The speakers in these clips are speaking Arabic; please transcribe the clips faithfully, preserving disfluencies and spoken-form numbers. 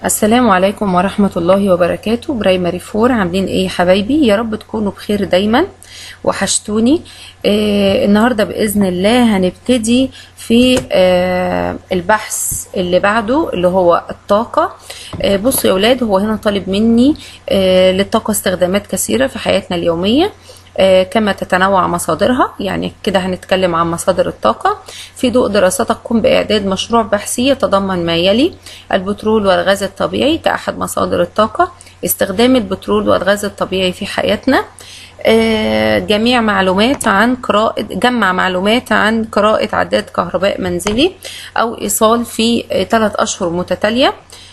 السلام عليكم ورحمة الله وبركاته. برايمري فور، عاملين ايه يا حبايبي؟ يا رب تكونوا بخير دايما، وحشتوني. آه النهاردة بإذن الله هنبتدي في آه البحث اللي بعده اللي هو الطاقة. آه بصوا يا ولاد، هو هنا طالب مني آه للطاقة استخدامات كثيرة في حياتنا اليومية، آه كما تتنوع مصادرها. يعني كده هنتكلم عن مصادر الطاقة في ضوء دراستك. قم بإعداد مشروع بحثي يتضمن ما يلي: البترول والغاز الطبيعي كأحد مصادر الطاقة، استخدام البترول والغاز الطبيعي في حياتنا، آه جميع معلومات عن قراءة جمع معلومات عن قراءة عداد كهرباء منزلي أو إيصال في آه ثلاث أشهر متتالية،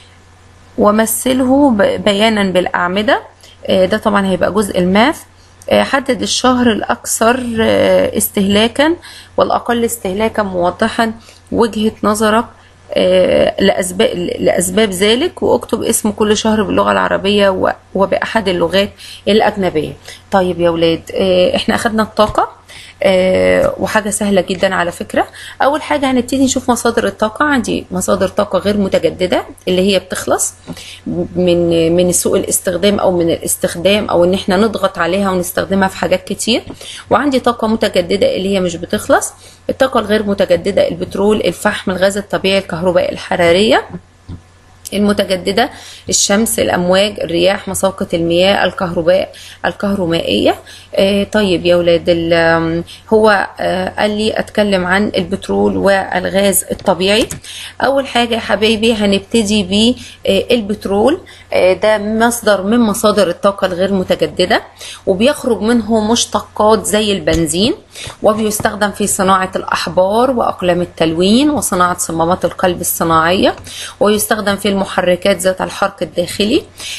ومثله بيانا بالأعمدة. آه ده طبعا هيبقى جزء الماث. حدد الشهر الأكثر استهلاكا والأقل استهلاكا، موضحا وجهة نظرك لأسباب, لأسباب ذلك، واكتب اسم كل شهر باللغة العربية وبأحد اللغات الأجنبية. طيب يا ولاد، احنا أخدنا الطاقة أه وحاجة سهلة جدا على فكرة. أول حاجة هنبتدي نشوف مصادر الطاقة. عندي مصادر طاقة غير متجددة اللي هي بتخلص من من سوء الاستخدام أو من الاستخدام أو إن احنا نضغط عليها ونستخدمها في حاجات كتير. وعندي طاقة متجددة اللي هي مش بتخلص. الطاقة الغير متجددة: البترول، الفحم، الغاز الطبيعي، الكهرباء الحرارية. المتجددة: الشمس، الأمواج، الرياح، مساقط المياه، الكهرباء الكهرومائية. آه طيب يا ولاد، هو آه قال لي أتكلم عن البترول والغاز الطبيعي. أول حاجة يا حبايبي هنبتدي بالبترول. آه ده مصدر من مصادر الطاقة الغير متجددة، وبيخرج منه مشتقات زي البنزين، وبيستخدم في صناعة الأحبار وأقلام التلوين وصناعة صمامات القلب الصناعية، ويستخدم في المحركات ذات الحرق الداخلي.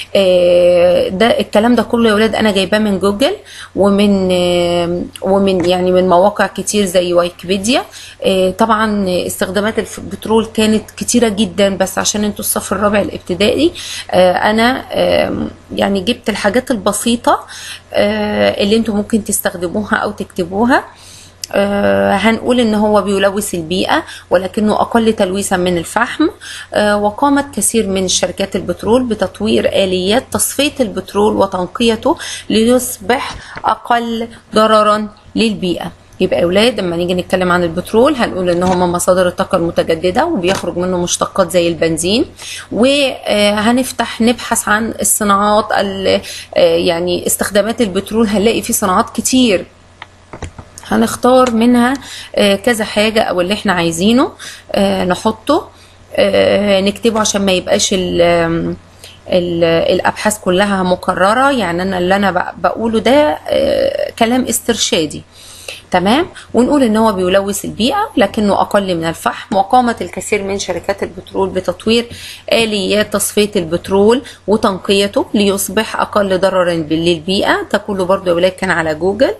ده الكلام ده كله يا ولاد انا جايباه من جوجل ومن ومن يعني من مواقع كتير زي ويكيبيديا. طبعا استخدامات البترول كانت كتيره جدا، بس عشان انتوا الصف الرابع الابتدائي انا يعني جبت الحاجات البسيطه اللي انتوا ممكن تستخدموها او تكتبوها. آه هنقول ان هو بيلوث البيئة ولكنه اقل تلويثا من الفحم. آه وقامت كثير من شركات البترول بتطوير آليات تصفية البترول وتنقيته ليصبح اقل ضررا للبيئة. يبقى يا اولاد لما نيجي نتكلم عن البترول هنقول ان هم مصادر الطاقه المتجدده، وبيخرج منه مشتقات زي البنزين. وهنفتح نبحث عن الصناعات، يعني استخدامات البترول هنلاقي في صناعات كتير، هنختار منها كذا حاجة او اللي احنا عايزينه نحطه نكتبه عشان ما يبقاش ال ال الابحاث كلها مكررة. يعني انا اللي انا بقوله ده كلام استرشادي، تمام. ونقول ان هو بيلوث البيئة لكنه اقل من الفحم. وقامت الكثير من شركات البترول بتطوير آليات تصفية البترول وتنقيته ليصبح اقل ضررا للبيئة. ده كله برضو يا ولاد كان على جوجل.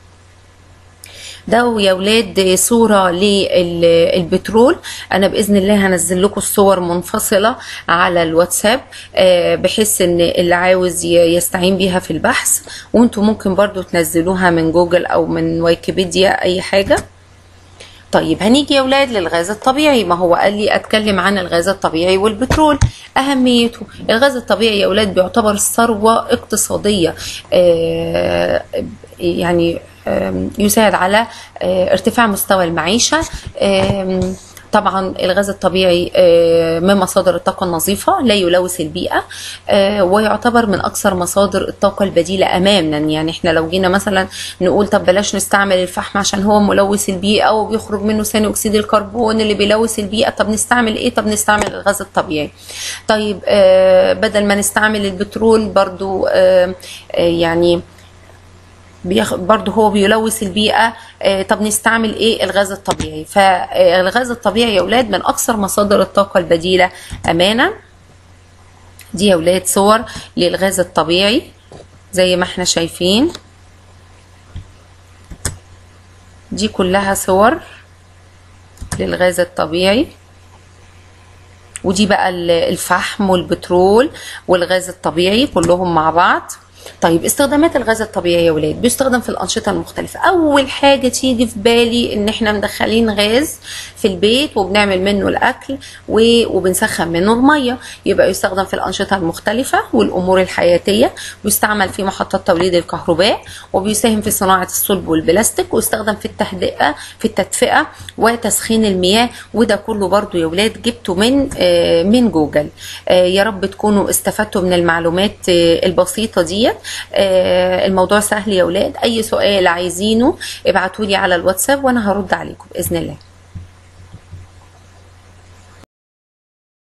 ده يا ولاد صورة للبترول. انا باذن الله هنزل لكم الصور منفصلة على الواتساب بحيث ان اللي عاوز يستعين بيها في البحث، وانتم ممكن برضو تنزلوها من جوجل او من ويكيبيديا اي حاجة. طيب هنيجي يا ولاد للغاز الطبيعي. ما هو قال لي اتكلم عن الغاز الطبيعي والبترول. اهميته: الغاز الطبيعي يا ولاد بيعتبر ثروة اقتصادية، آه يعني يساعد على ارتفاع مستوى المعيشة. طبعا الغاز الطبيعي من مصادر الطاقة النظيفة، لا يلوث البيئة، ويعتبر من أكثر مصادر الطاقة البديلة أمامنا. يعني احنا لو جينا مثلا نقول طب بلاش نستعمل الفحم عشان هو ملوث البيئة وبيخرج منه ثاني أكسيد الكربون اللي بيلوث البيئة، طب نستعمل ايه؟ طب نستعمل الغاز الطبيعي. طيب بدل ما نستعمل البترول برضو يعني برضه هو بيلوث البيئة، طب نستعمل ايه؟ الغاز الطبيعي. فالغاز الطبيعي يا ولاد من اكثر مصادر الطاقة البديلة امانا. دي يا ولاد صور للغاز الطبيعي زي ما احنا شايفين، دي كلها صور للغاز الطبيعي. ودي بقى الفحم والبترول والغاز الطبيعي كلهم مع بعض. طيب استخدامات الغاز الطبيعي يا ولاد بيستخدم في الأنشطة المختلفة. أول حاجة تيجي في بالي إن إحنا مدخلين غاز في البيت وبنعمل منه الأكل وبنسخن منه المية، يبقى يستخدم في الأنشطة المختلفة والأمور الحياتية، ويستعمل في محطات توليد الكهرباء، وبيساهم في صناعة الصلب والبلاستيك، ويستخدم في التهدئة في التدفئة وتسخين المياه. وده كله برضو يا ولاد جبته من آه من جوجل. آه يا رب تكونوا استفدتوا من المعلومات آه البسيطة دي. آه الموضوع سهل يا ولاد. اي سؤال عايزينه ابعتولي على الواتساب وانا هرد عليكم باذن الله.